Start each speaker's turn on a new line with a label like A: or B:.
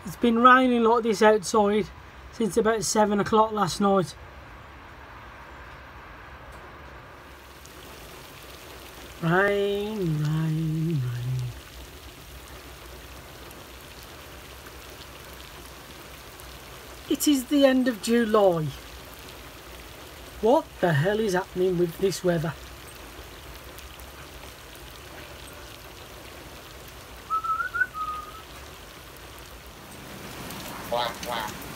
A: It's been raining like this outside since about 7 o'clock last night. Rain, rain, rain. It is the end of July. What the hell is happening with this weather?
B: Quack, quack.